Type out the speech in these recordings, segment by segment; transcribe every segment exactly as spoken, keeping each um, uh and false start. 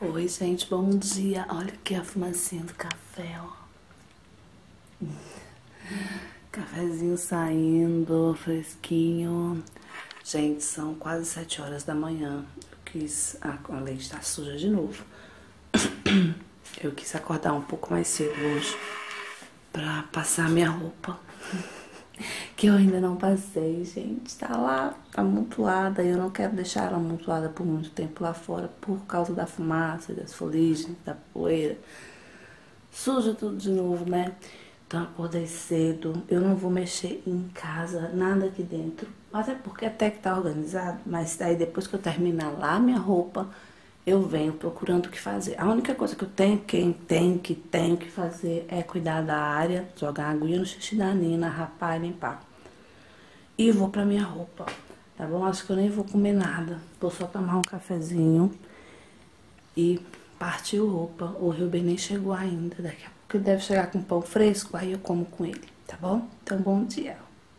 Oi, gente, bom dia. Olha aqui a fumacinha do café, ó. Cafezinho saindo, fresquinho. Gente, são quase sete horas da manhã. Eu quis... Ah, a leite tá suja de novo. Eu quis acordar um pouco mais cedo hoje pra passar minha roupa. Que eu ainda não passei, gente. Tá lá amontoada. Eu não quero deixar ela amontoada por muito tempo lá fora por causa da fumaça, das foligens, da poeira. Suja tudo de novo, né? Então acordei cedo. Eu não vou mexer em casa, nada aqui dentro. Até porque até que tá organizado. Mas daí depois que eu terminar lá minha roupa, eu venho procurando o que fazer. A única coisa que eu tenho, quem tem, que tenho que fazer é cuidar da área, jogar aguinha no xixi da Nina, rapar e limpar. E vou pra minha roupa, tá bom? Acho que eu nem vou comer nada. Vou só tomar um cafezinho e partiu roupa. O Ruben nem chegou ainda. Daqui a pouco ele deve chegar com pão fresco, aí eu como com ele, tá bom? Então, bom dia.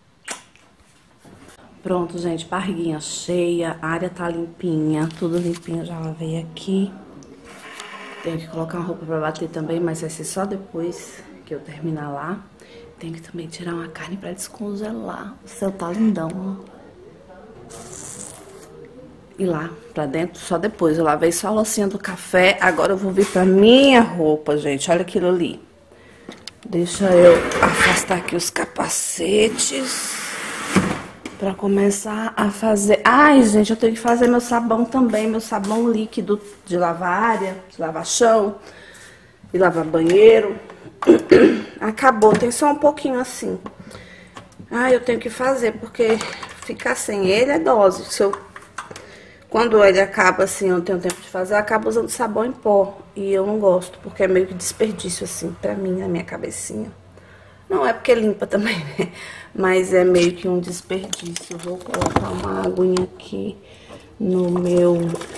Pronto, gente, barriguinha cheia, a área tá limpinha, tudo limpinho, já lavei aqui. Tenho que colocar uma roupa pra bater também, mas vai ser só depois que eu terminar lá. Tenho que também tirar uma carne pra descongelar. O céu tá lindão, ó. E lá, pra dentro, só depois. Eu lavei só a loucinha do café, agora eu vou vir pra minha roupa, gente. Olha aquilo ali. Deixa eu afastar aqui os capacetes pra começar a fazer... Ai, gente, eu tenho que fazer meu sabão também, meu sabão líquido de lavar área, de lavar chão e lavar banheiro. Acabou, tem só um pouquinho assim. Ai, eu tenho que fazer, porque ficar sem ele é dose. Se eu... Quando ele acaba assim, eu não tenho tempo de fazer, eu acabo usando sabão em pó. E eu não gosto, porque é meio que desperdício, assim, pra mim, na minha cabecinha. Não é porque limpa também, né? Mas é meio que um desperdício. Eu vou colocar uma aguinha aqui no meu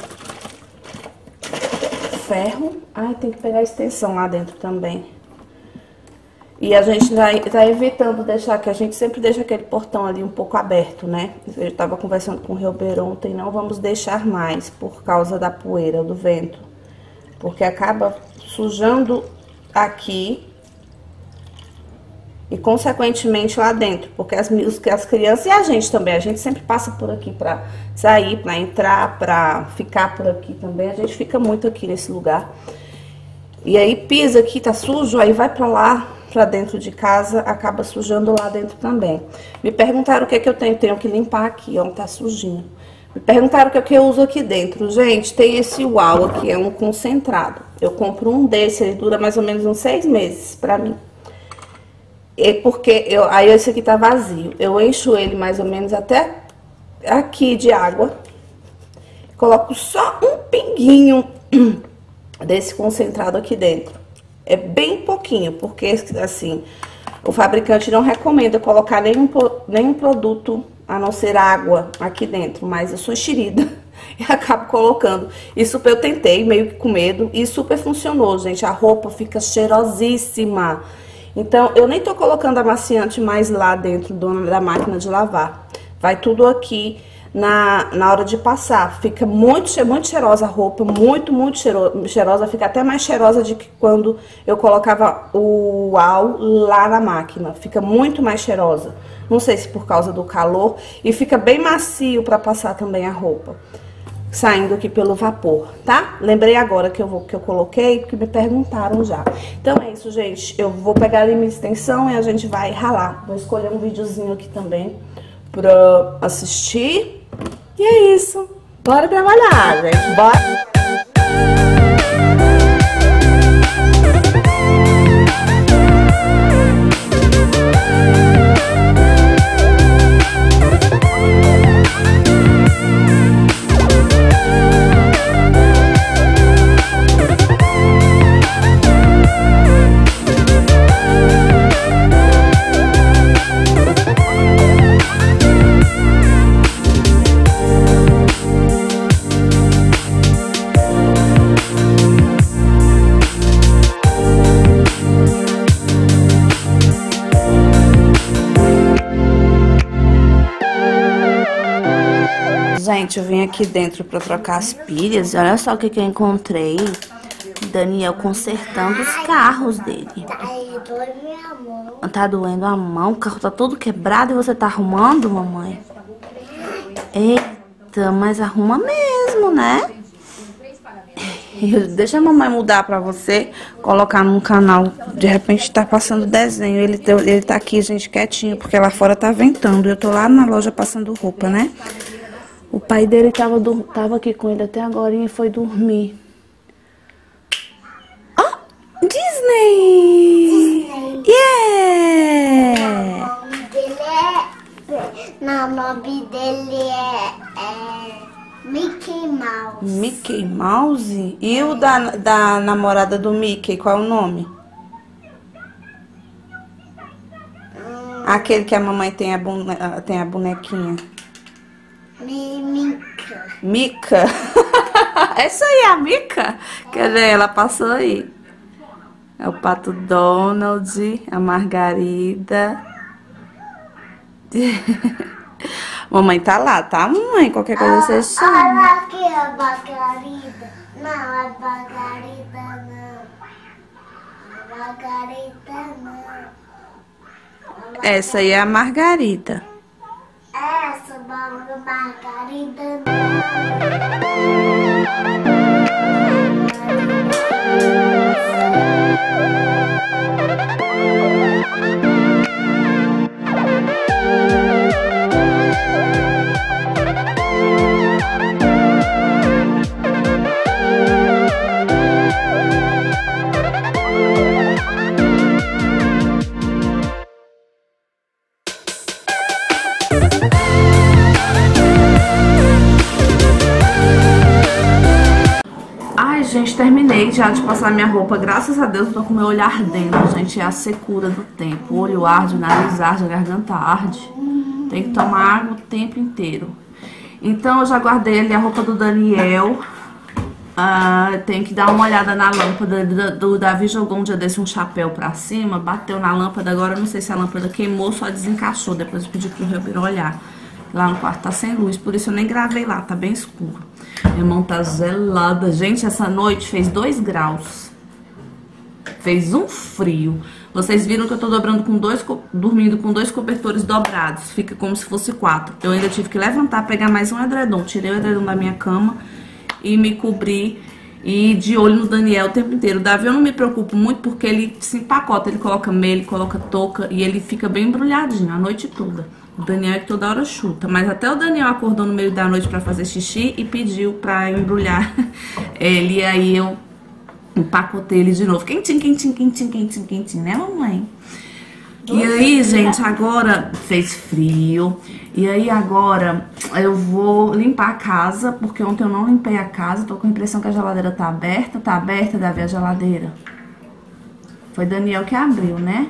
ferro. Ai, tem que pegar a extensão lá dentro também. E a gente tá evitando deixar, que a gente sempre deixa aquele portão ali um pouco aberto, né? Eu tava conversando com o Ruben ontem, não vamos deixar mais por causa da poeira, do vento. Porque acaba sujando aqui e consequentemente lá dentro, porque as, as crianças e a gente também, a gente sempre passa por aqui pra sair, pra entrar, pra ficar por aqui também, a gente fica muito aqui nesse lugar. E aí pisa aqui, tá sujo, aí vai pra lá, pra dentro de casa, acaba sujando lá dentro também. Me perguntaram o que é que eu tenho, tenho que limpar aqui, ó, tá sujinho. Me perguntaram o que é que eu uso aqui dentro. Gente, tem esse uau aqui, é um concentrado. Eu compro um desse, ele dura mais ou menos uns seis meses pra mim. É porque eu, aí esse aqui tá vazio. Eu encho ele mais ou menos até aqui de água. Coloco só um pinguinho desse concentrado aqui dentro. É bem pouquinho, porque assim, o fabricante não recomenda colocar nenhum, nenhum produto a não ser água aqui dentro. Mas eu sou enxerida e acabo colocando. E super eu tentei, meio que com medo, e super funcionou, gente. A roupa fica cheirosíssima. Então, eu nem tô colocando amaciante mais lá dentro do, da máquina de lavar. Vai tudo aqui na, na hora de passar. Fica muito, muito cheirosa a roupa, muito, muito cheiro, cheirosa. Fica até mais cheirosa do que quando eu colocava o uau lá na máquina. Fica muito mais cheirosa. Não sei se por causa do calor. E fica bem macio pra passar também a roupa. Saindo aqui pelo vapor, tá? Lembrei agora que eu, vou, que eu coloquei, porque me perguntaram já. Então é isso, gente. Eu vou pegar ali minha extensão e a gente vai ralar. Vou escolher um videozinho aqui também pra assistir. E é isso. Bora trabalhar, gente. Bora! gente, eu vim aqui dentro pra trocar as pilhas. E olha só o que, que eu encontrei. Daniel consertando os carros dele. Tá doendo minha mão. Tá doendo a mão? O carro tá todo quebrado e você tá arrumando, mamãe? Eita, mas arruma mesmo, né? Deixa a mamãe mudar pra você, colocar num canal. De repente tá passando desenho. Ele, ele tá aqui, gente, quietinho, porque lá fora tá ventando. Eu tô lá na loja passando roupa, né? O pai dele tava, tava aqui com ele até agora e foi dormir. Oh, Disney! Disney! Yeah! O nome dele é... Não, o nome dele é... é... Mickey Mouse. Mickey Mouse? E o da, da namorada do Mickey, qual é o nome? Hum. Aquele que a mamãe tem a, bone, tem a bonequinha. Mica. Mica? Essa aí é a Mica? Quer ver? Ela passou aí. É o Pato Donald, a Margarida. Mamãe tá lá, tá, mamãe? Qualquer coisa você chama. Olha aqui a Margarida. Não, a Margarida não. A Margarida não. A Essa aí é a Margarida. Essa Margarida Gente, terminei já de passar minha roupa. Graças a Deus eu tô com meu olho ardendo, gente. É a secura do tempo. O olho arde, o nariz arde, a garganta arde. Tem que tomar água o tempo inteiro. Então eu já guardei ali a roupa do Daniel. Ah, tem que dar uma olhada na lâmpada. Do, do Davi jogou um dia desse um chapéu pra cima, bateu na lâmpada. Agora eu não sei se a lâmpada queimou, só desencaixou. Depois eu pedi pro Ribeiro olhar. Lá no quarto tá sem luz, por isso eu nem gravei lá, tá bem escuro. Minha mão tá gelada. Gente, essa noite fez dois graus. Fez um frio. Vocês viram que eu tô dobrando com dois, dormindo com dois cobertores dobrados. Fica como se fosse quatro. Eu ainda tive que levantar, pegar mais um edredom. Tirei o edredom da minha cama e me cobri. E de olho no Daniel o tempo inteiro. O Davi eu não me preocupo muito porque ele se empacota. Ele coloca meia, ele coloca touca e ele fica bem embrulhadinho a noite toda. O Daniel é que toda hora chuta. Mas até o Daniel acordou no meio da noite pra fazer xixi e pediu pra eu embrulhar ele. E aí eu empacotei ele de novo. Quentinho, quentinho, quentinho, quentinho, quentinho, né, mamãe? E aí, gente, agora fez frio. E aí agora eu vou limpar a casa, porque ontem eu não limpei a casa. Tô com a impressão que a geladeira tá aberta. Tá aberta, Davi, a geladeira? Foi Daniel que abriu, né?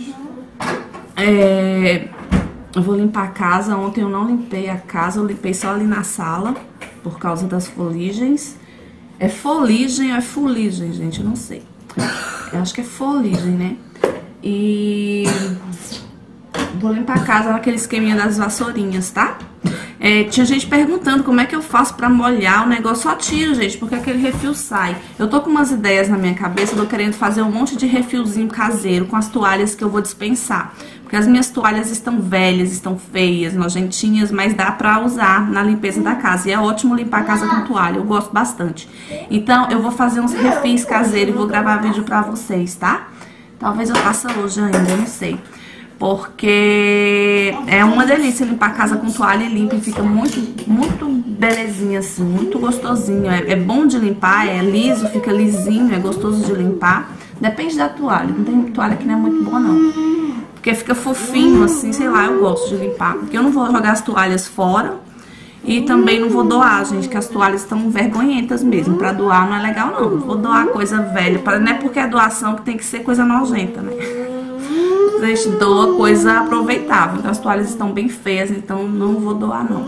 É... Eu vou limpar a casa. Ontem eu não limpei a casa, eu limpei só ali na sala, por causa das foligens. É foligem ou é fuligem, gente? Eu não sei. Eu acho que é foligem, né? E vou limpar a casa naquele esqueminha das vassourinhas, tá? É, tinha gente perguntando como é que eu faço pra molhar o negócio. Só tiro, gente, porque aquele refil sai. Eu tô com umas ideias na minha cabeça, eu tô querendo fazer um monte de refilzinho caseiro com as toalhas que eu vou dispensar. Porque as minhas toalhas estão velhas, estão feias, nojentinhas, mas dá pra usar na limpeza da casa. E é ótimo limpar a casa com toalha, eu gosto bastante. Então eu vou fazer uns refis caseiros e vou gravar vídeo pra vocês, tá? Talvez eu faça hoje ainda, eu não sei. Porque é uma delícia limpar a casa com toalha e limpa e fica muito, muito belezinha assim, muito gostosinho. É, é bom de limpar, é liso, fica lisinho, é gostoso de limpar. Depende da toalha, não tem toalha que não é muito boa não. Porque fica fofinho assim, sei lá, eu gosto de limpar. Porque eu não vou jogar as toalhas fora e também não vou doar, gente, que as toalhas estão vergonhentas mesmo. Pra doar não é legal não, vou doar coisa velha, não é porque é doação que tem que ser coisa nojenta, né? A gente doa coisa aproveitável. As toalhas estão bem feias, então não vou doar não.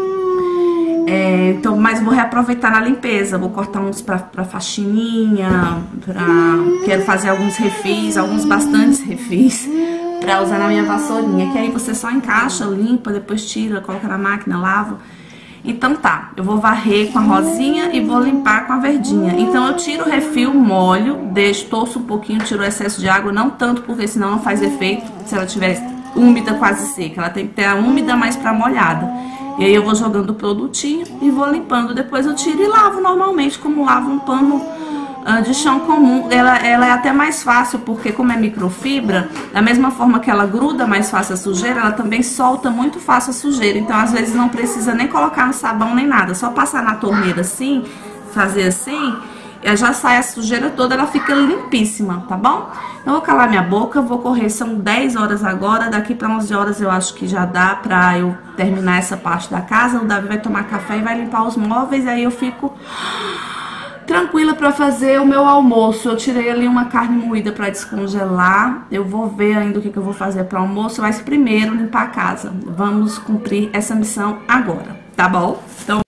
É, então, mas vou reaproveitar na limpeza. Vou cortar uns pra, pra faxininha, pra... quero fazer alguns refis, alguns bastantes refis, pra usar na minha vassourinha. Que aí você só encaixa, limpa, depois tira, coloca na máquina, lava. Então tá, eu vou varrer com a rosinha e vou limpar com a verdinha. Então eu tiro o refil, molho, deixo, torço um pouquinho, tiro o excesso de água, não tanto porque senão não faz efeito se ela tiver úmida quase seca. Ela tem que ter a úmida mais pra molhada. E aí eu vou jogando o produtinho e vou limpando. Depois eu tiro e lavo normalmente, como lavo um pano de chão comum. Ela, ela é até mais fácil, porque como é microfibra, da mesma forma que ela gruda mais fácil a sujeira, ela também solta muito fácil a sujeira. Então às vezes não precisa nem colocar no sabão nem nada, só passar na torneira assim, fazer assim, já sai a sujeira toda, ela fica limpíssima, tá bom? Eu vou calar minha boca, vou correr, são dez horas agora, daqui para onze horas eu acho que já dá pra eu terminar essa parte da casa. O Davi vai tomar café e vai limpar os móveis, aí eu fico tranquila para fazer o meu almoço. Eu tirei ali uma carne moída para descongelar. Eu vou ver ainda o que, que eu vou fazer para o almoço, mas primeiro limpar a casa. Vamos cumprir essa missão agora, tá bom? Então...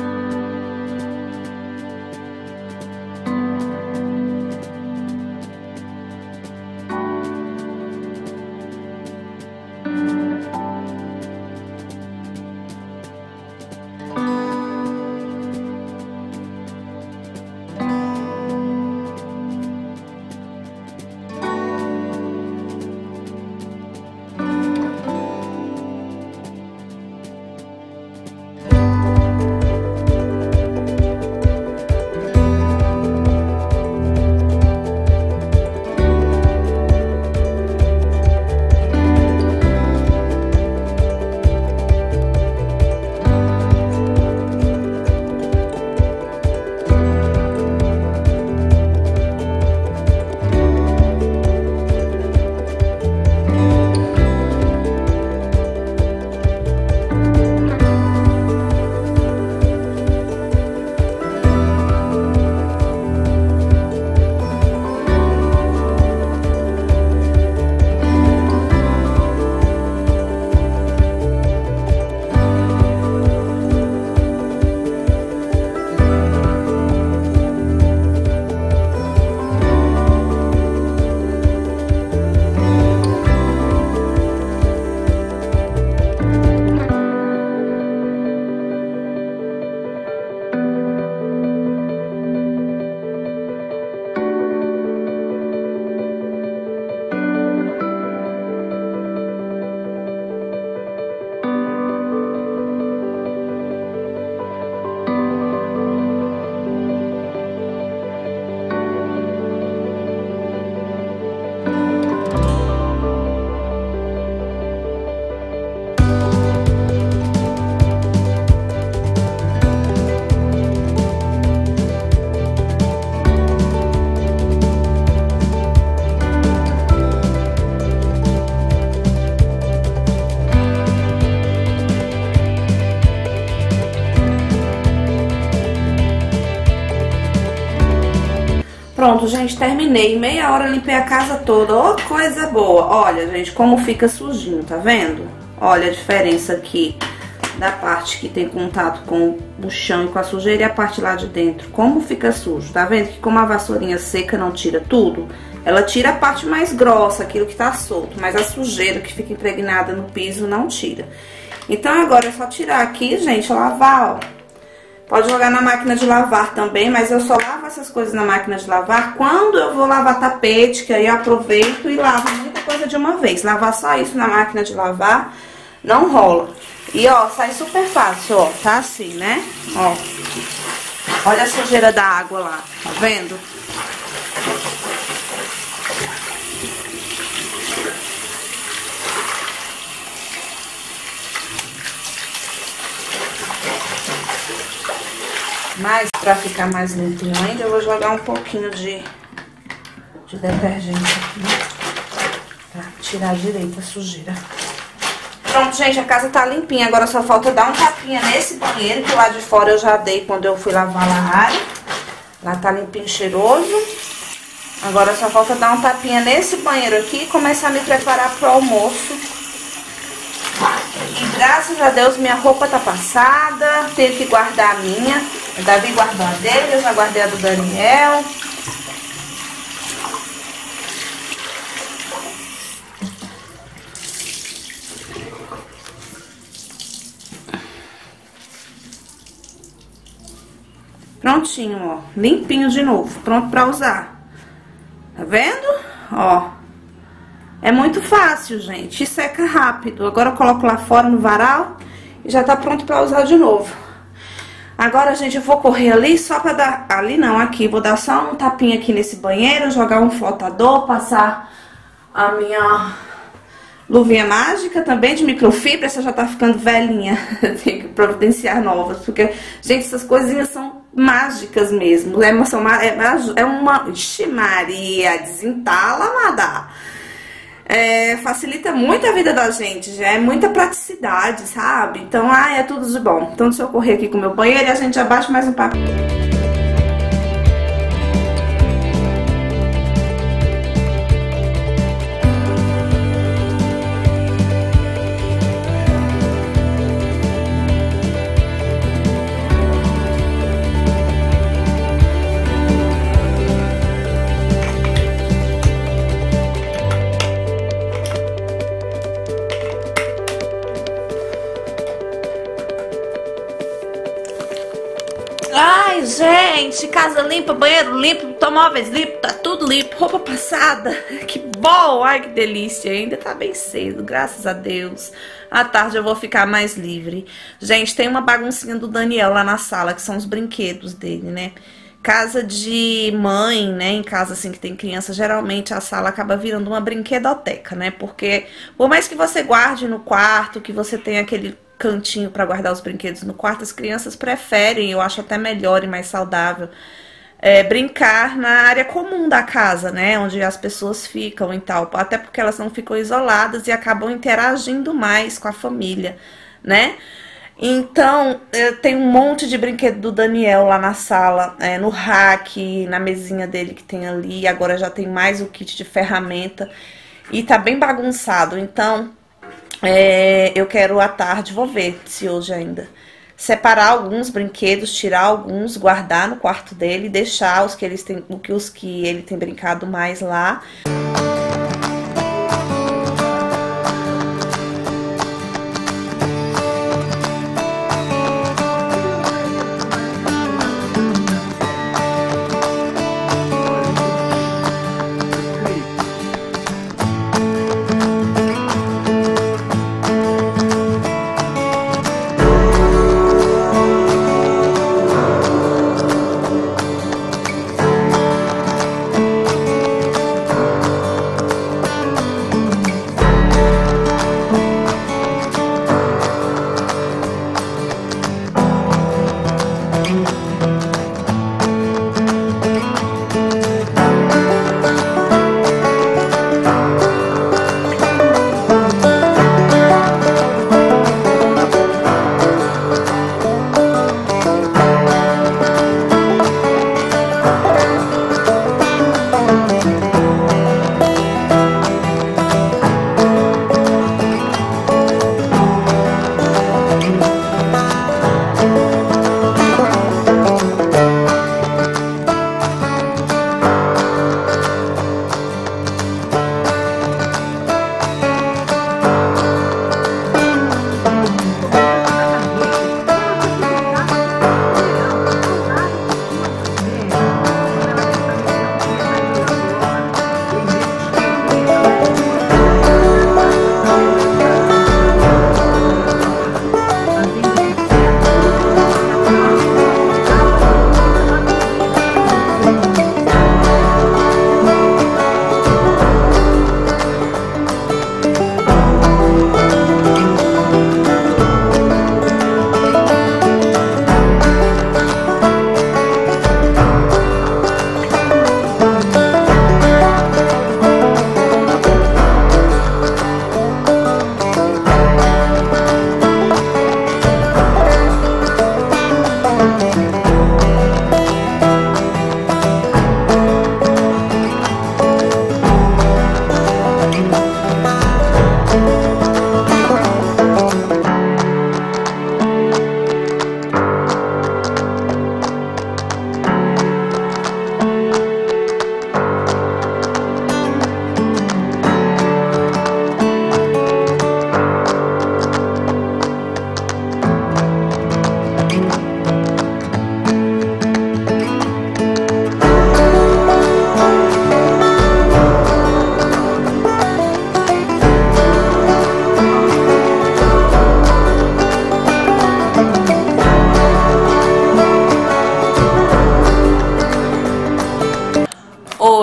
Pronto, gente, terminei. Meia hora limpei a casa toda. Ô, coisa boa. Olha, gente, como fica sujinho, tá vendo? Olha a diferença aqui da parte que tem contato com o chão e com a sujeira e a parte lá de dentro. Como fica sujo, tá vendo? Que como a vassourinha seca não tira tudo, ela tira a parte mais grossa, aquilo que tá solto, mas a sujeira que fica impregnada no piso não tira. Então agora é só tirar aqui, gente, lavar, ó. Pode jogar na máquina de lavar também, mas eu só lavo essas coisas na máquina de lavar quando eu vou lavar tapete, que aí eu aproveito e lavo muita coisa de uma vez. Lavar só isso na máquina de lavar não rola. E ó, sai super fácil, ó, tá assim, né? Ó, olha a sujeira da água lá, tá vendo? Mas pra ficar mais limpinho ainda, eu vou jogar um pouquinho de, de detergente aqui, pra tirar direito a sujeira. Pronto, gente, a casa tá limpinha. Agora só falta dar um tapinha nesse banheiro, que lá de fora eu já dei quando eu fui lavar a área. Lá tá limpinho, cheiroso. Agora só falta dar um tapinha nesse banheiro aqui e começar a me preparar pro almoço. E graças a Deus minha roupa tá passada, tenho que guardar a minha. O Davi guardou a dele, eu já guardei a do Daniel. Prontinho, ó. Limpinho de novo, pronto pra usar. Tá vendo? Ó. É muito fácil, gente. E seca rápido. Agora eu coloco lá fora no varal e já tá pronto pra usar de novo. Agora, gente, eu vou correr ali só pra dar... Ali não, aqui. Vou dar só um tapinha aqui nesse banheiro, jogar um flotador, passar a minha luvinha mágica também de microfibra. Essa já tá ficando velhinha. Tem que providenciar novas, porque, gente, essas coisinhas são mágicas mesmo. É uma... É uma, é uma ixi, Maria, desentala, amada. É, facilita muito a vida da gente, já é muita praticidade, sabe? Então, ah, é tudo de bom. Então, deixa eu correr aqui com o meu banheiro e a gente já bate mais um papo. Ai, gente, casa limpa, banheiro limpo, móveis limpo, tá tudo limpo, roupa passada, que bom, ai que delícia, ainda tá bem cedo, graças a Deus. À tarde eu vou ficar mais livre. Gente, tem uma baguncinha do Daniel lá na sala, que são os brinquedos dele, né? Casa de mãe, né, em casa assim que tem criança, geralmente a sala acaba virando uma brinquedoteca, né? Porque por mais que você guarde no quarto, que você tenha aquele cantinho para guardar os brinquedos no quarto, as crianças preferem, eu acho até melhor e mais saudável, é, brincar na área comum da casa, né, onde as pessoas ficam e tal, até porque elas não ficam isoladas e acabam interagindo mais com a família, né? Então, tem um monte de brinquedo do Daniel lá na sala, é, no rack, na mesinha dele que tem ali, agora já tem mais o kit de ferramenta e tá bem bagunçado, então... É, eu quero à tarde, vou ver se hoje ainda, separar alguns brinquedos, tirar alguns, guardar no quarto dele, deixar os que, eles têm, os que ele tem brincado mais lá.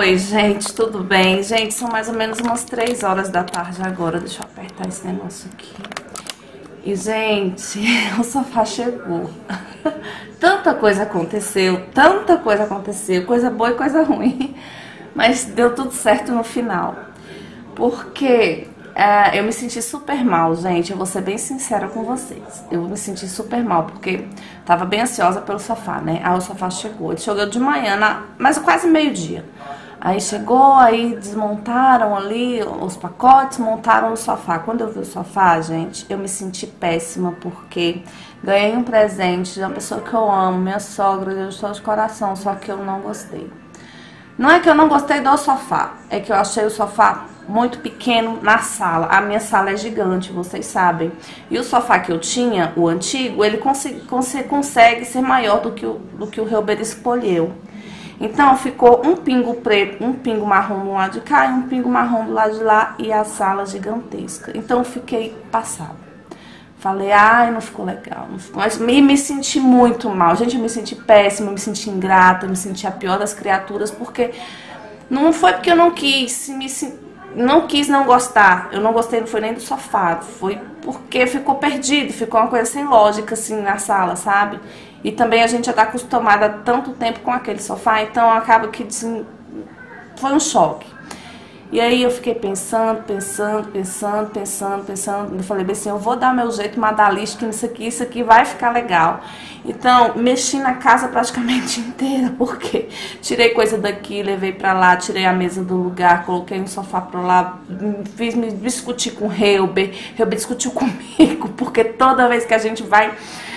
Oi, gente, tudo bem? Gente, são mais ou menos umas três horas da tarde agora. Deixa eu apertar esse negócio aqui. E, gente, o sofá chegou. Tanta coisa aconteceu, tanta coisa aconteceu, coisa boa e coisa ruim. Mas deu tudo certo no final. Porque é, eu me senti super mal, gente. Eu vou ser bem sincera com vocês. Eu me senti super mal, porque tava bem ansiosa pelo sofá, né? Aí o sofá chegou. Ele chegou de manhã, na, mas quase meio-dia. Aí chegou, aí desmontaram ali os pacotes, montaram o sofá. Quando eu vi o sofá, gente, eu me senti péssima, porque ganhei um presente de uma pessoa que eu amo, minha sogra, eu estou de coração, só que eu não gostei. Não é que eu não gostei do sofá, é que eu achei o sofá muito pequeno na sala. A minha sala é gigante, vocês sabem. E o sofá que eu tinha, o antigo, ele consegue, consegue ser maior do que o, do que o Helber escolheu. Então ficou um pingo preto, um pingo marrom do lado de cá e um pingo marrom do lado de lá, e a sala gigantesca. Então eu fiquei passada. Falei, ai, não ficou legal. Não ficou. Mas me, me senti muito mal. Gente, eu me senti péssima, me senti ingrata, me senti a pior das criaturas, porque não foi porque eu não quis, me, não quis não gostar. Eu não gostei, não foi nem do sofá, foi porque ficou perdido, ficou uma coisa sem lógica assim na sala, sabe? E também a gente já tá acostumada há tanto tempo com aquele sofá, então acaba que assim, foi um choque. E aí eu fiquei pensando, pensando, pensando, pensando, pensando. Eu falei bem assim, eu vou dar meu jeito, madalístico nisso aqui, isso aqui vai ficar legal. Então, mexi na casa praticamente inteira, porque tirei coisa daqui, levei pra lá, tirei a mesa do lugar, coloquei um sofá pra lá, fiz me discutir com o Helber, Helber discutiu comigo, porque toda vez que a gente vai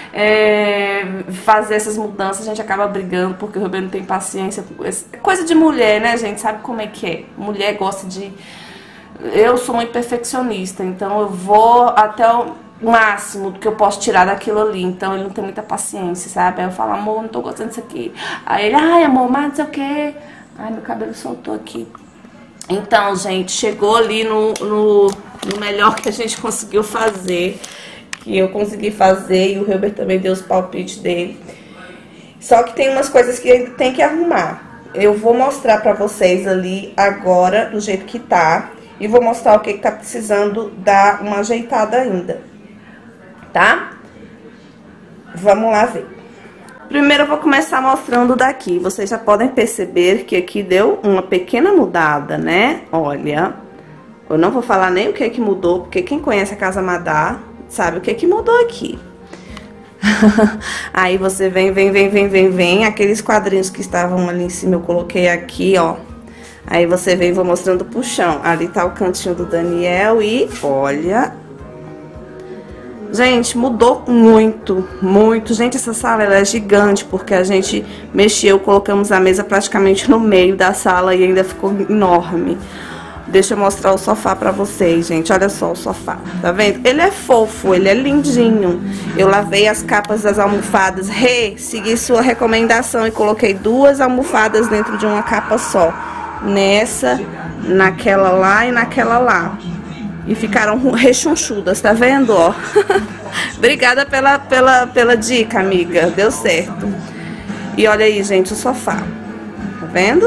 É, fazer essas mudanças, a gente acaba brigando, porque o Helber não tem paciência. Coisa de mulher, né, gente? Sabe como é que é? Mulher gosta de... Eu sou muito perfeccionista, então eu vou até o máximo do que eu posso tirar daquilo ali. Então ele não tem muita paciência, sabe? Aí eu falo, amor, não tô gostando disso aqui. Aí ele, ai, amor, mas não sei o que. Ai, meu cabelo soltou aqui. Então, gente, chegou ali no, no, no melhor que a gente conseguiu fazer, que eu consegui fazer, e o Helber também deu os palpites dele. Só que tem umas coisas que ainda tem que arrumar. Eu vou mostrar pra vocês ali agora, do jeito que tá, e vou mostrar o que que tá precisando dar uma ajeitada ainda, tá? Vamos lá ver. Primeiro eu vou começar mostrando daqui. Vocês já podem perceber que aqui deu uma pequena mudada, né? Olha, eu não vou falar nem o que que mudou, porque quem conhece a Casa Madá sabe o que que mudou aqui. Aí você vem, vem, vem, vem, vem, vem. Aqueles quadrinhos que estavam ali em cima eu coloquei aqui, ó. Aí você vem e vou mostrando pro chão. Ali tá o cantinho do Daniel e olha. Gente, mudou muito, muito. Gente, essa sala ela é gigante, porque a gente mexeu, colocamos a mesa praticamente no meio da sala e ainda ficou enorme. Deixa eu mostrar o sofá pra vocês, gente. Olha só o sofá, tá vendo? Ele é fofo, ele é lindinho. Eu lavei as capas das almofadas. Rê, segui sua recomendação e coloquei duas almofadas dentro de uma capa só. Nessa, naquela lá e naquela lá. E ficaram rechonchudas, tá vendo, ó? Obrigada pela, pela, pela dica, amiga. Deu certo. E olha aí, gente, o sofá. Tá vendo?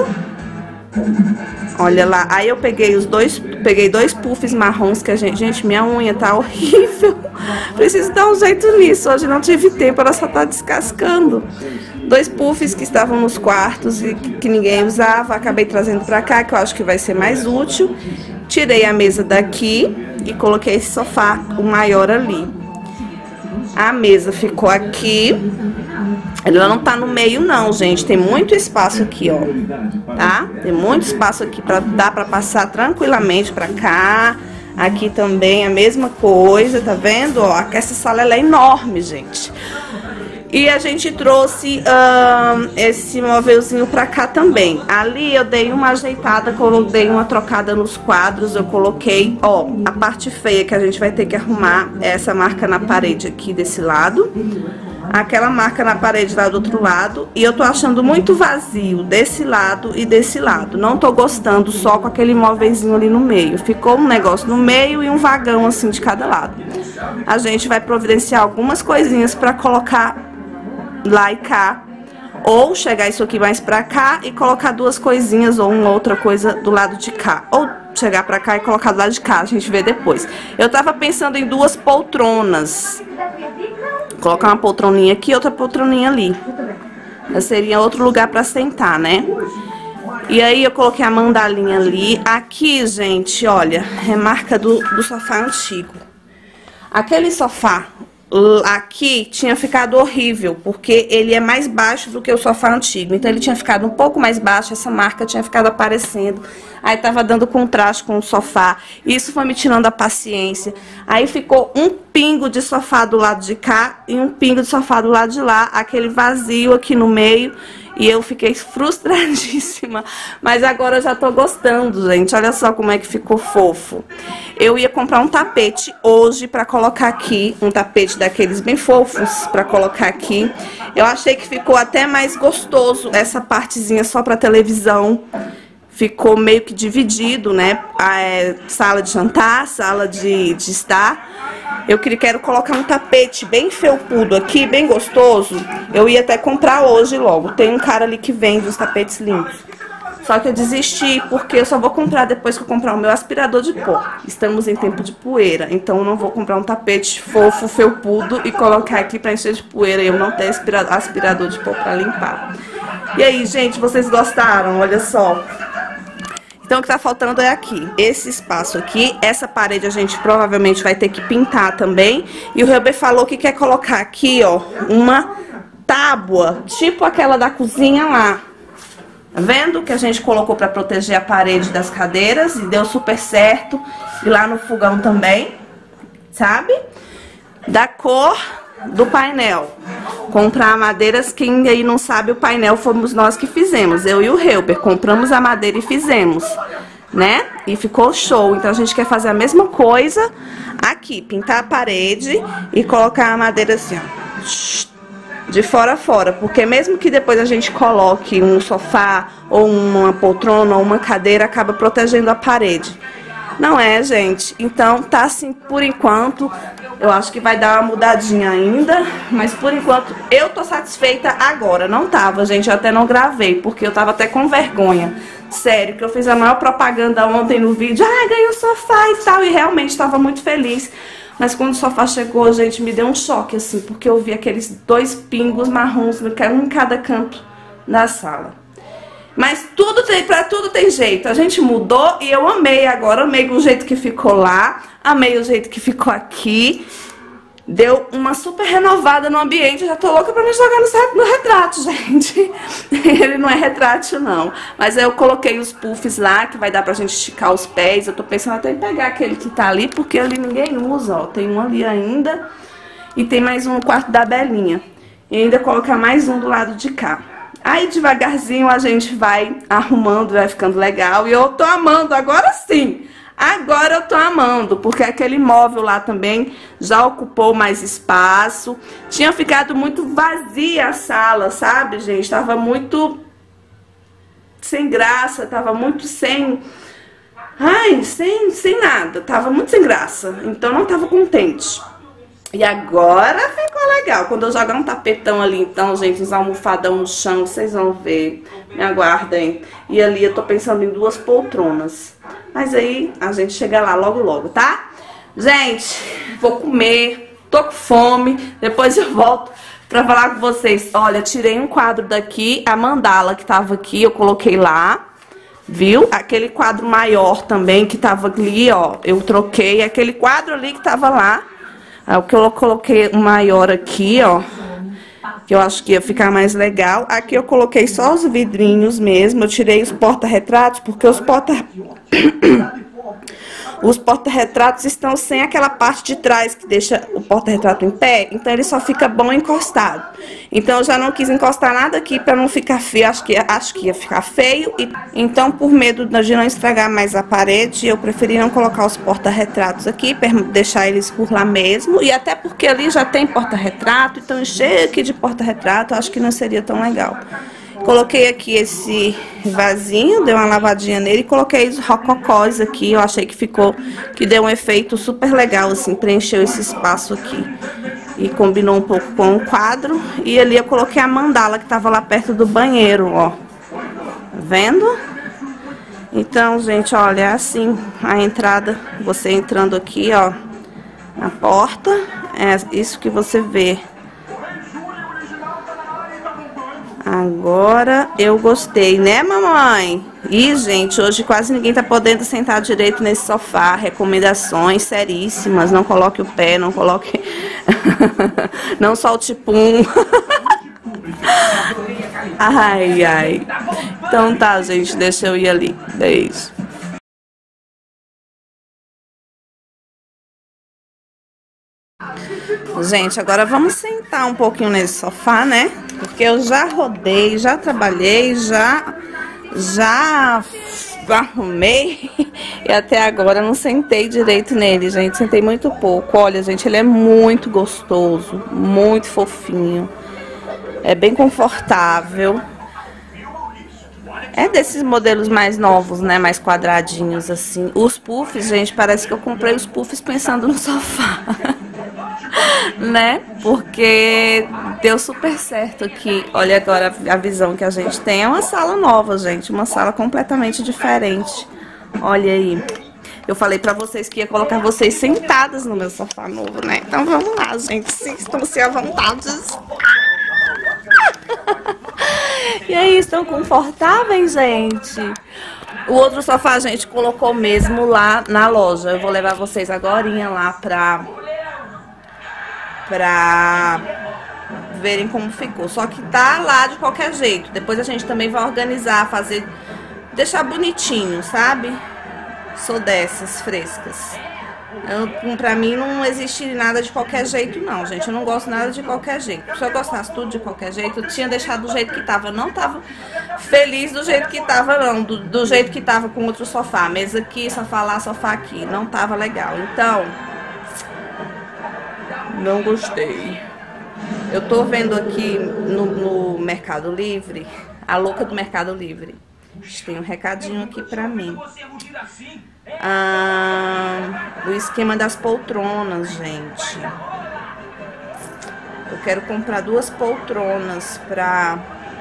Olha lá, aí eu peguei os dois, peguei dois puffs marrons que a gente, gente, minha unha tá horrível. Preciso dar um jeito nisso, hoje não tive tempo, ela só tá descascando. Dois puffs que estavam nos quartos e que ninguém usava, acabei trazendo pra cá, que eu acho que vai ser mais útil. Tirei a mesa daqui e coloquei esse sofá, o maior ali. A mesa ficou aqui. Ela não tá no meio não, gente. Tem muito espaço aqui, ó. Tá? Tem muito espaço aqui pra dar pra passar tranquilamente pra cá. Aqui também a mesma coisa, tá vendo? Ó, essa sala ela é enorme, gente. E a gente trouxe uh, esse móvelzinho pra cá também. Ali eu dei uma ajeitada, dei uma trocada nos quadros. Eu coloquei, ó, a parte feia que a gente vai ter que arrumar é essa marca na parede aqui desse lado. Aquela marca na parede lá do outro lado. E eu tô achando muito vazio desse lado e desse lado. Não tô gostando só com aquele móvelzinho ali no meio. Ficou um negócio no meio e um vagão assim de cada lado. A gente vai providenciar algumas coisinhas pra colocar lá e cá. Ou chegar isso aqui mais pra cá e colocar duas coisinhas ou uma outra coisa do lado de cá. Ou chegar pra cá e colocar do lado de cá, a gente vê depois. Eu tava pensando em duas poltronas. Colocar uma poltroninha aqui e outra poltroninha ali. Seria outro lugar pra sentar, né? E aí eu coloquei a mandalinha ali. Aqui, gente, olha, é marca do, do sofá antigo. Aquele sofá aqui tinha ficado horrível, porque ele é mais baixo do que o sofá antigo. Então ele tinha ficado um pouco mais baixo, essa marca tinha ficado aparecendo. Aí tava dando contraste com o sofá. Isso foi me tirando a paciência. Aí ficou um pingo de sofá do lado de cá e um pingo de sofá do lado de lá. Aquele vazio aqui no meio. E eu fiquei frustradíssima. Mas agora eu já tô gostando, gente. Olha só como é que ficou fofo. Eu ia comprar um tapete hoje pra colocar aqui. Um tapete daqueles bem fofos pra colocar aqui. Eu achei que ficou até mais gostoso essa partezinha só pra televisão. Ficou meio que dividido, né? A é, sala de jantar, sala de, de estar. Eu queria, quero colocar um tapete bem felpudo aqui, bem gostoso. Eu ia até comprar hoje logo. Tem um cara ali que vende os tapetes limpos. Só que eu desisti, porque eu só vou comprar depois que eu comprar o meu aspirador de pó. Estamos em tempo de poeira, então eu não vou comprar um tapete fofo, felpudo e colocar aqui pra encher de poeira e eu não ter aspirador de pó pra limpar. E aí, gente, vocês gostaram? Olha só. Então, o que tá faltando é aqui, esse espaço aqui. Essa parede a gente provavelmente vai ter que pintar também. E o Helber falou que quer colocar aqui, ó, uma tábua, tipo aquela da cozinha lá. Tá vendo? Que a gente colocou pra proteger a parede das cadeiras e deu super certo. E lá no fogão também, sabe? Da cor do painel. Comprar madeiras, quem aí não sabe, o painel fomos nós que fizemos, eu e o Helber, compramos a madeira e fizemos, né? E ficou show. Então a gente quer fazer a mesma coisa aqui, pintar a parede e colocar a madeira assim, ó, de fora a fora, porque mesmo que depois a gente coloque um sofá ou uma poltrona ou uma cadeira, acaba protegendo a parede. Não é, gente? Então tá assim por enquanto. Eu acho que vai dar uma mudadinha ainda, mas por enquanto eu tô satisfeita agora. Não tava, gente, eu até não gravei, porque eu tava até com vergonha. Sério, que eu fiz a maior propaganda ontem no vídeo. Ah, ganhei o sofá e tal, e realmente tava muito feliz. Mas quando o sofá chegou, gente, me deu um choque, assim, porque eu vi aqueles dois pingos marrons, um em cada canto da sala. Mas tudo tem, pra tudo tem jeito. A gente mudou e eu amei agora. Amei o jeito que ficou lá. Amei o jeito que ficou aqui. Deu uma super renovada no ambiente. Eu já tô louca pra me jogar no, no retrato, gente. Ele não é retrato, não. Mas aí eu coloquei os puffs lá, que vai dar pra gente esticar os pés. Eu tô pensando até em pegar aquele que tá ali, porque ali ninguém usa, ó. Tem um ali ainda. E tem mais um no quarto da Belinha. E ainda colocar mais um do lado de cá. Aí devagarzinho a gente vai arrumando, vai ficando legal. E eu tô amando, agora sim. Agora eu tô amando, porque aquele móvel lá também já ocupou mais espaço. Tinha ficado muito vazia a sala, sabe, gente? Tava muito sem graça, tava muito sem... Ai, sem, sem nada. Tava muito sem graça, então não tava contente. E agora ficou legal. Quando eu jogar um tapetão ali, então, gente, uns almofadão no chão, vocês vão ver. Me aguardem. E ali eu tô pensando em duas poltronas. Mas aí a gente chega lá logo, logo, tá? Gente, vou comer. Tô com fome. Depois eu volto pra falar com vocês. Olha, tirei um quadro daqui. A mandala que tava aqui, eu coloquei lá. Viu? Aquele quadro maior também que tava ali, ó. Eu troquei. Aquele quadro ali que tava lá. É o que eu coloquei um maior aqui, ó, que eu acho que ia ficar mais legal. Aqui eu coloquei só os vidrinhos mesmo, eu tirei os porta-retratos, porque os porta... Os porta-retratos estão sem aquela parte de trás que deixa o porta-retrato em pé, então ele só fica bom encostado. Então eu já não quis encostar nada aqui para não ficar feio, acho que, acho que ia ficar feio. E, então, por medo de não estragar mais a parede, eu preferi não colocar os porta-retratos aqui, para deixar eles por lá mesmo. E até porque ali já tem porta-retrato, então encher aqui de porta-retrato, acho que não seria tão legal. Coloquei aqui esse vasinho, dei uma lavadinha nele e coloquei os rococós aqui. Eu achei que ficou, que deu um efeito super legal, assim, preencheu esse espaço aqui. E combinou um pouco com o quadro. E ali eu coloquei a mandala que tava lá perto do banheiro, ó. Vendo? Então, gente, olha, é assim a entrada. Você entrando aqui, ó, na porta. É isso que você vê. Agora eu gostei, né, mamãe? E, gente, hoje quase ninguém tá podendo sentar direito nesse sofá. Recomendações seríssimas. Não coloque o pé, não coloque... não solte pum. Ai, ai. Então tá, gente, deixa eu ir ali. Beijo. Gente, agora vamos sentar um pouquinho nesse sofá, né? Porque eu já rodei, já trabalhei, já, já arrumei e até agora não sentei direito nele, gente. Sentei muito pouco. Olha, gente, ele é muito gostoso, muito fofinho. É bem confortável. É desses modelos mais novos, né? Mais quadradinhos, assim. Os puffs, gente, parece que eu comprei os puffs pensando no sofá. Né? Porque deu super certo aqui. Olha agora a visão que a gente tem. É uma sala nova, gente. Uma sala completamente diferente. Olha aí. Eu falei pra vocês que ia colocar vocês sentadas no meu sofá novo, né? Então vamos lá, gente. Sintam-se à vontade. E aí, estão confortáveis, gente? O outro sofá a gente colocou mesmo lá na loja. Eu vou levar vocês agorinha lá pra... pra verem como ficou. Só que tá lá de qualquer jeito. Depois a gente também vai organizar, fazer... deixar bonitinho, sabe? Sou dessas, frescas. Eu, pra mim não existe nada de qualquer jeito, não, gente. Eu não gosto nada de qualquer jeito. Se eu gostasse tudo de qualquer jeito, eu tinha deixado do jeito que tava. Eu não tava feliz do jeito que tava, não. Do, do jeito que tava com outro sofá. Mesa aqui, sofá lá, sofá aqui. Não tava legal. Então, não gostei. Eu tô vendo aqui no, no Mercado Livre, a louca do Mercado Livre. Tem um recadinho aqui pra mim. Ah, o esquema das poltronas, gente. Eu quero comprar duas poltronas pra,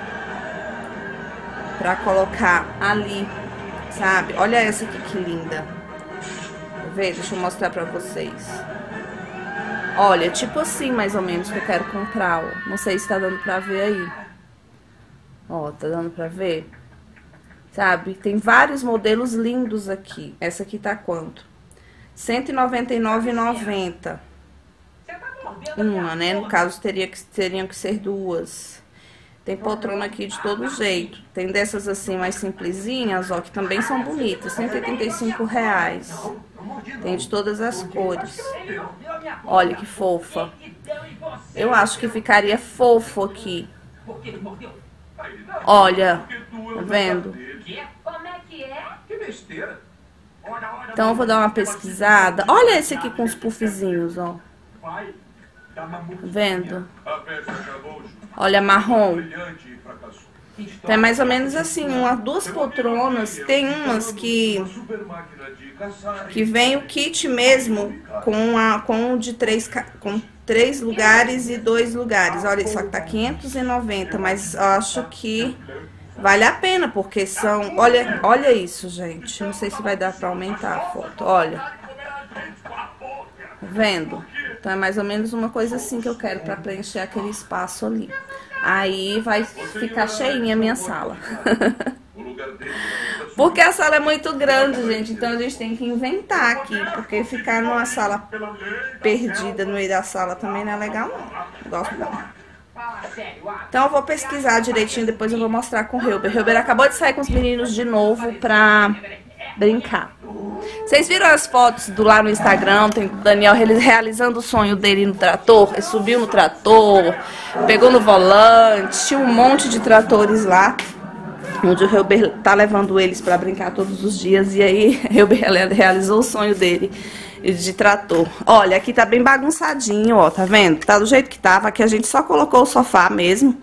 pra colocar ali, sabe? Olha essa aqui que linda. Quer ver? Deixa eu mostrar pra vocês. Olha, tipo assim, mais ou menos, que eu quero comprar, ó. Não sei se tá dando pra ver aí. Ó, tá dando pra ver? Sabe? Tem vários modelos lindos aqui. Essa aqui tá quanto? cento e noventa e nove reais e noventa centavos. Uma, né? No caso, teria que, teriam que ser duas. Tem poltrona aqui de todo jeito. Tem dessas assim, mais simplesinhas, ó, que também são bonitas. cento e oitenta e cinco reais. Tem de todas as cores. Olha que fofa. Eu acho que ficaria fofo aqui. Olha, tá vendo? Então eu vou dar uma pesquisada. Olha esse aqui com os puffzinhos, ó. Tá vendo? Olha, marrom. Então é mais ou menos assim, umas duas poltronas. Tem umas que que vem o kit mesmo com a com de três com três lugares e dois lugares. Olha, só que tá quinhentos e noventa, mas eu acho que vale a pena, porque são... Olha, olha isso, gente. Não sei se vai dar pra aumentar a foto. Olha. Tá vendo? Então é mais ou menos uma coisa assim que eu quero pra preencher aquele espaço ali. Aí vai ficar cheinha a minha sala. Porque a sala é muito grande, gente. Então a gente tem que inventar aqui. Porque ficar numa sala perdida no meio da sala também não é legal, não. Gosto não. Então eu vou pesquisar direitinho, depois eu vou mostrar com o Helber. O Helber acabou de sair com os meninos de novo pra brincar. Vocês viram as fotos do lá no Instagram? Tem o Daniel realizando o sonho dele no trator. Ele subiu no trator, pegou no volante, tinha um monte de tratores lá, onde o Helber tá levando eles pra brincar todos os dias. E aí o Helber realizou o sonho dele de trator. Olha, aqui tá bem bagunçadinho, ó, tá vendo? Tá do jeito que tava. Aqui a gente só colocou o sofá mesmo.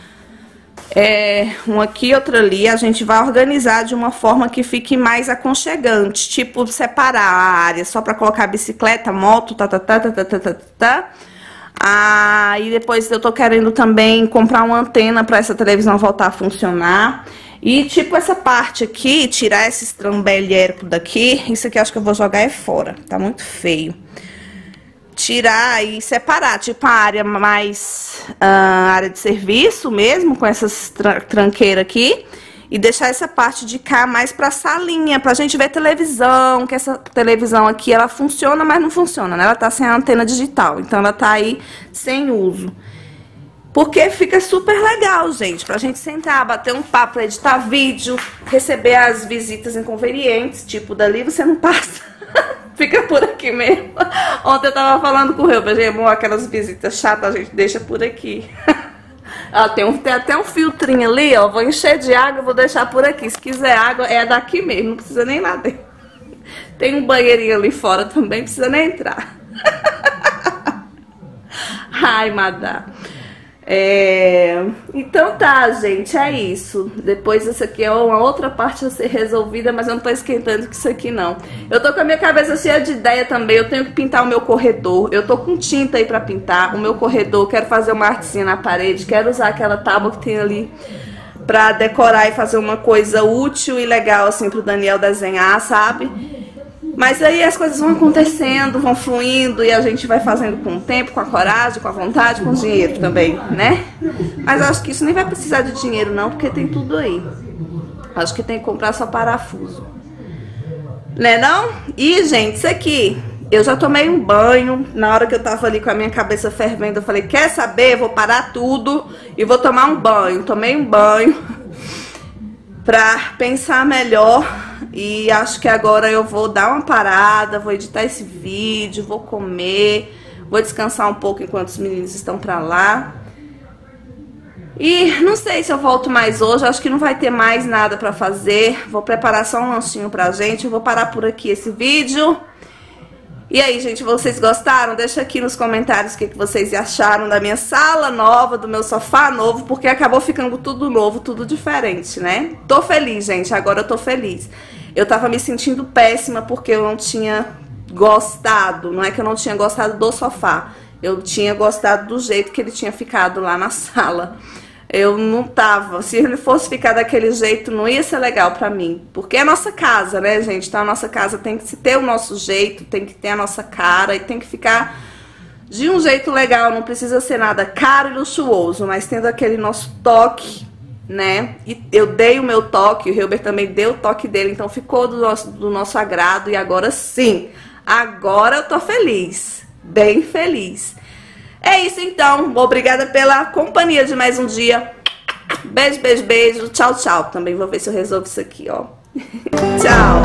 É, um aqui, outro ali. A gente vai organizar de uma forma que fique mais aconchegante. Tipo, separar a área só pra colocar bicicleta, moto, tá, tá, tá, tá, tá, tá, tá, tá. Aí ah, depois eu tô querendo também comprar uma antena para essa televisão voltar a funcionar. E tipo essa parte aqui, tirar esse estrambelhérico daqui, isso aqui acho que eu vou jogar é fora, tá muito feio. Tirar e separar, tipo a área mais, a área de serviço mesmo, com essas tra tranqueiras aqui. E deixar essa parte de cá mais pra salinha, pra gente ver televisão, que essa televisão aqui, ela funciona, mas não funciona, né? Ela tá sem a antena digital, então ela tá aí sem uso. Porque fica super legal, gente, pra gente sentar, bater um papo, editar vídeo, receber as visitas inconvenientes, tipo, dali você não passa, fica por aqui mesmo. Ontem eu tava falando com o Reu, amor, aquelas visitas chatas a gente deixa por aqui. Ó, tem, um, tem até um filtrinho ali, ó. Vou encher de água, vou deixar por aqui. Se quiser água, é daqui mesmo, não precisa nem lá dentro. Tem um banheirinho ali fora também, não precisa nem entrar. Ai, Madá. É... Então tá, gente, é isso. Depois isso aqui é uma outra parte a ser resolvida, mas eu não tô esquentando com isso aqui não. Eu tô com a minha cabeça cheia de ideia também. Eu tenho que pintar o meu corredor. Eu tô com tinta aí pra pintar o meu corredor. Quero fazer uma artezinha na parede. Quero usar aquela tábua que tem ali pra decorar e fazer uma coisa útil e legal assim pro Daniel desenhar, sabe? Mas aí as coisas vão acontecendo, vão fluindo e a gente vai fazendo com o tempo, com a coragem, com a vontade, com o dinheiro também, né? Mas acho que isso nem vai precisar de dinheiro não, porque tem tudo aí. Acho que tem que comprar só parafuso. Né não? E, gente, isso aqui, eu já tomei um banho. Na hora que eu tava ali com a minha cabeça fervendo, eu falei, quer saber? Vou parar tudo e vou tomar um banho. Tomei um banho pra pensar melhor. E acho que agora eu vou dar uma parada, vou editar esse vídeo, vou comer, vou descansar um pouco enquanto os meninos estão pra lá. E não sei se eu volto mais hoje, acho que não vai ter mais nada pra fazer. Vou preparar só um lanchinho pra gente, eu vou parar por aqui esse vídeo. E aí, gente, vocês gostaram? Deixa aqui nos comentários o que vocês acharam da minha sala nova, do meu sofá novo, porque acabou ficando tudo novo, tudo diferente, né? Tô feliz, gente, agora eu tô feliz. Eu tava me sentindo péssima porque eu não tinha gostado, não é que eu não tinha gostado do sofá, eu tinha gostado do jeito que ele tinha ficado lá na sala. Eu não tava, se ele fosse ficar daquele jeito não ia ser legal pra mim, porque é a nossa casa, né, gente? Então a nossa casa tem que ter o nosso jeito, tem que ter a nossa cara e tem que ficar de um jeito legal, não precisa ser nada caro e luxuoso, mas tendo aquele nosso toque, né? E eu dei o meu toque, o Hilbert também deu o toque dele, então ficou do nosso, do nosso agrado e agora sim, agora eu tô feliz, bem feliz. É isso então, obrigada pela companhia de mais um dia. Beijo, beijo, beijo, tchau, tchau. Também vou ver se eu resolvo isso aqui, ó. Tchau.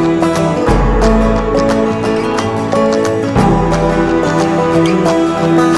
Mama.